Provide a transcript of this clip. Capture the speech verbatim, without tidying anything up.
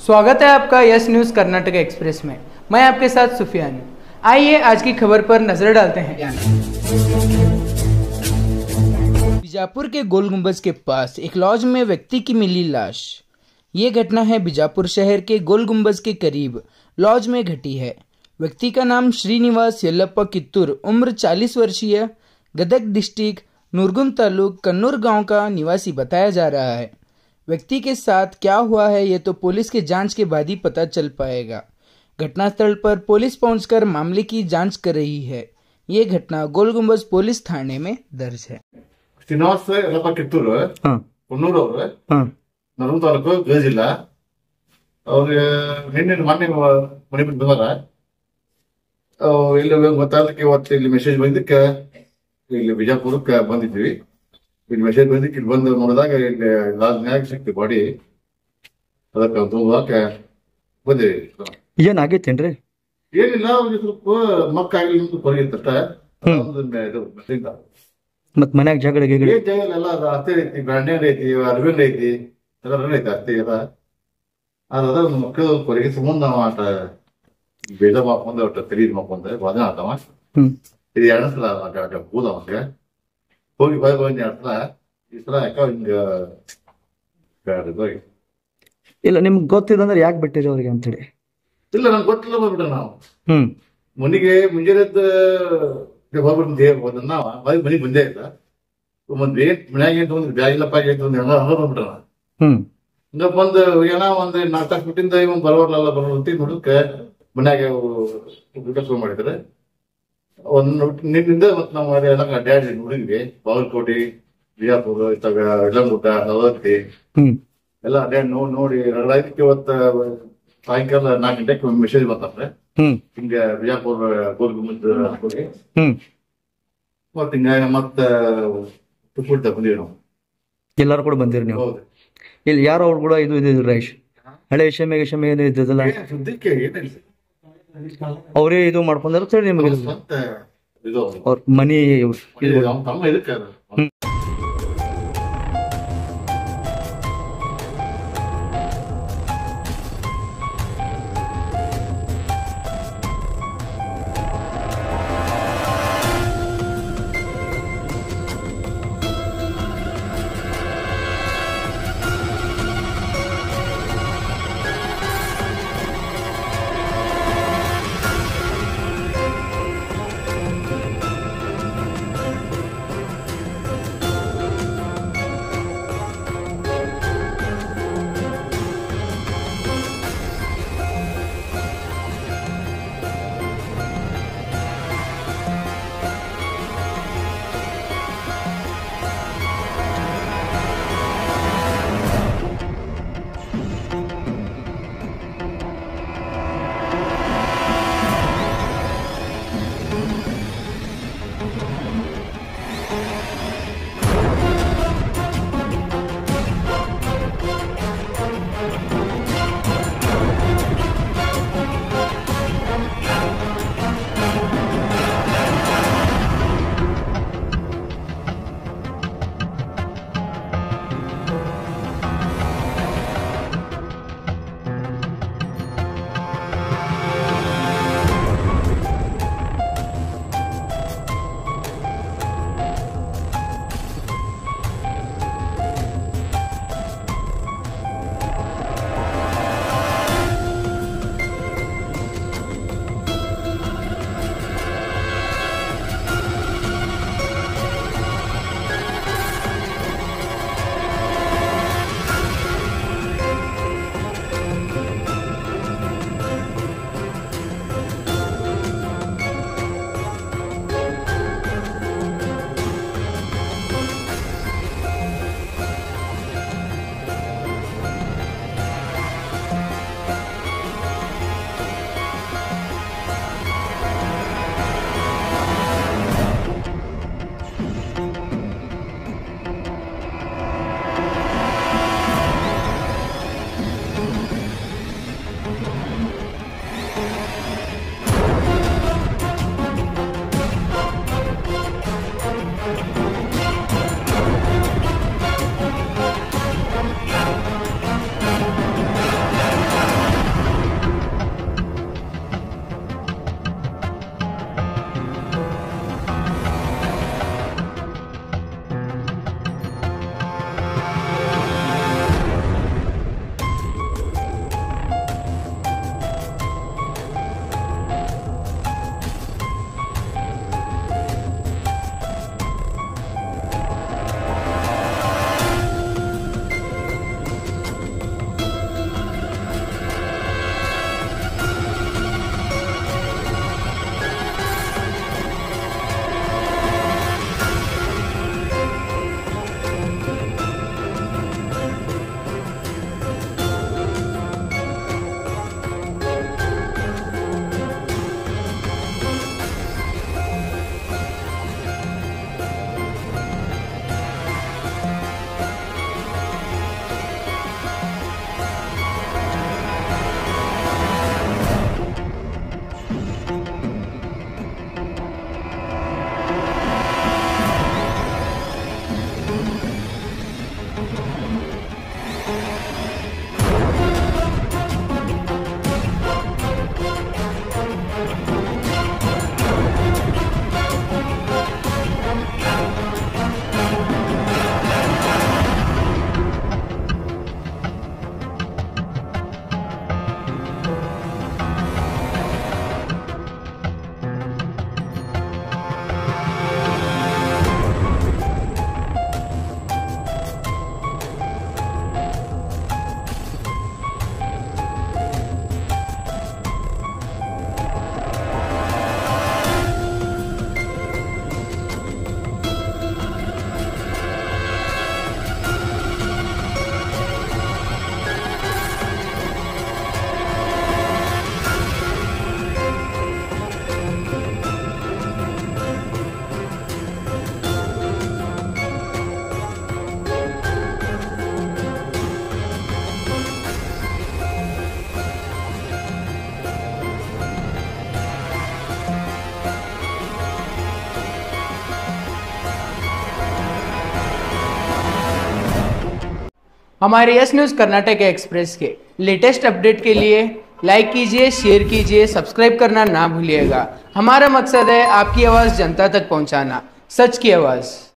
स्वागत है आपका यस न्यूज़ कर्नाटक एक्सप्रेस में। मैं आपके साथ सुफियान। आइए आज की खबर पर नजर डालते हैं। बीजापुर के गोल गुंबज के पास एक लॉज में व्यक्ति की मिली लाश। ये घटना है बीजापुर शहर के गोल गुंबज के करीब लॉज में घटी है। व्यक्ति का नाम श्रीनिवास येल्लप्पा कित्तूर, उम्र चालीस वर्षीय, गदग डिस्ट्रिक्ट नूरगुन तालुक कन्नूर गांव का निवासी बताया जा रहा है। व्यक्ति के साथ क्या हुआ है ये तो पुलिस के जांच के बाद ही पता चल पाएगा। घटनास्थल पर पुलिस पहुंचकर मामले की जांच कर रही है। ये घटना गोल गुंबज पुलिस थाने में दर्ज है। ಶ್ರೀನಿವಾಸ ಯಲ್ಲಪ್ಪ ಕಿತ್ತೂರು ಕುನ್ನೂರು ಅವರು ನರಗುಂದ ತಾಲೂಕು ಗದಗ ಜಿಲ್ಲಾ ಅವ್ರಿಗೆ ನಿನ್ನೆ ಮೊನ್ನೆ ಮನೆ ಬಿಟ್ಟು ಬಂದಾರ. ಇಲ್ಲಿ ಗೊತ್ತಾದಕ್ಕೆ ಇವತ್ತು ಇಲ್ಲಿ ಮೆಸೇಜ್ ಬಂದಕ್ಕೆ ಇಲ್ಲಿ ಬಿಜಾಪುರಕ್ಕೆ ಬಂದಿದ್ವಿ. ಇಲ್ಲಿ ಮೆಸೇಜ್ ಬಂದಕ್ಕೆ ಇಲ್ಲಿ ಬಂದು ನೋಡಿದಾಗ ಇಲ್ಲಿ ಲಾಜ್ನ್ಯಾಗ ಸಿಕ್ತಿ ಬಾಡಿ. ಅದಕ್ಕೆ ಹೋಗಕ್ಕೆ ಬಂದಿವಿ. ಏನಾಗೈತೇನ್ರಿ? ಏನಿಲ್ಲ, ಅವ್ರಿಗೆ ಸ್ವಲ್ಪ ಮಕ್ಕಾಗಿ ಹೊರಗಿತ್ತಷ್ಟ. ಮತ್ ಮನ್ಯಾಗ ಜಗಳ ಗಿಗಳ ಏನ್ ಜಗಳ ಎಲ್ಲ ಅದ ಅಷ್ಟೇ ಐತಿ, ಬ್ರಾಂಡ್ಯಾನ್ ಐತಿ, ಅರವಿಂದ್ ಐತಿ, ಎಲ್ಲ ರನ್ ಐತಿ ಅಷ್ಟೇ ಅದ. ಅದ ಮಕ್ಕಳು ಹೊರಗೆ ಸುಮ್ಮನೆ ನಾವು ಆಟ ಬೇಜ ಮಾಡ್ಕೊಂಡ್ ಒಟ್ಟ ತೆರೀದ್ ಮಾಡ್ಕೊಂಡೆ ವಾದನ ಆತವ. ಇದು ಎರಡ ಸಲ ಆಟ ಹೋದ ಅವಂಗ ಹೋಗಿ ಬಾಯ್ ಬಂದ್ ಎರಡ್ ಸಲ. ಈ ಸಲ ಯಾಕ ಹಿಂಗ ಇಲ್ಲ ನಿಮ್ಗೆ ಗೊತ್ತಿದಂದ್ರೆ ಯಾಕೆ ಬಿಟ್ಟಿರಿ ಅವ್ರಿಗೆ ಅಂತೇಳಿ? ಇಲ್ಲ ನಂಗೆ ಗೊತ್ತಿಲ್ಲ ಬಂದ್ಬಿಟ್ಟ. ನಾವು ಹ್ಮ್ ಮನಿಗೆ ಮುಂಜಾನೆದ್ದ ಹೋಗ್ಬಿಟ್ಟು ನಾವ ಮನಿಗೆ ಬಂದೇ ಇಲ್ಲ. ಒಂದ್ ಏಟ್ ಮನ್ಯಾಗ ಏನ್ ತಗೊಂಡ್ ಬ್ಯಾಗ್ ಇಲ್ಲಪ್ಪ ಏನ್ ತಗೊಂಡ್ ಹಂಗ ಹಂಗ ಬಂದ್ಬಿಟ್ಟ. ಹ್ಮ್ ಹಿಂಗ ಬಂದ್ ಏನೋ ಒಂದ್ ನಾಲ್ಕು ತಾಸು ಬಿಟ್ಟಿಂದ ಇವ್ ಬರೋರ್ಲಲ್ಲ ಬರೋರ್ತಿ ನೋಡಕ್ ಮನ್ಯಾಗ ಊಟ ಶುರು ಮಾಡಿದ್ರೆ ಒಂದ್ ನಿನ್ನಿಂದ ಮತ್ ನಾವ್ ಎಲ್ಲ ಅಡ್ಡಾಡಿ ನೋಡಿದ್ವಿ. ಬಾಗಲಕೋಟೆ, ಬಿಜಾಪುರ, ಇತ್ತಾಗ ಇಳಂಗುಡ್ಡ, ನವದತ್ತಿ ಎಲ್ಲ ಅಡ್ಡಾಡಿ ನೋಡಿ ನೋಡಿ ರಗಡಾಯ್ದಕ್ಕೆ ಇವತ್ತ ಸಾಯಂಕಾಲ ನಾಲ್ಕು ಗಂಟೆಗೆ ಮೆಸೇಜ್ ಬಂತಂದ್ರೆ ಹಿಂಗ ಬಿಜಾಪುರ ಗೋಲ್ ಗುಂಬಜ್ ಹೋಗಿ ಮತ್ ಹಿಂಗ ಮತ್ತ ತುಪ್ಪುಡ್ತ ಬಂದಿವಿ ನಾವು. ಎಲ್ಲಾರು ಕೂಡ ಬಂದಿರಿ ನೀವು? ಹೌದು. ಇಲ್ಲಿ ಯಾರು ಅವ್ರು ಕೂಡ ಇದು ಇದ್ದಿದ್ರು ರೈಶ್ ಹಳೆ ಶಮೆ ಗಿಶಮೆ ಏನು ಇದ್ದದಲ್ಲ ಸುದ್ದಿಕ್ಕೆ ಏನಿಲ್ಲ, ಅವರೇ ಇದು ಮಾಡ್ಕೊಂಡಾರ ಸರಿ ನಿಮಗೆ ಮತ್ತೆ ಇದು ಅವ್ರ ಮನಿ ತಮ್ಮ ಇದಕ್ಕೆ हमारे यस न्यूज़ कर्नाटक एक्सप्रेस के लेटेस्ट अपडेट के लिए लाइक कीजिए, शेयर कीजिए, सब्सक्राइब करना ना भूलिएगा। हमारा मकसद है आपकी आवाज़ जनता तक पहुंचाना, सच की आवाज़।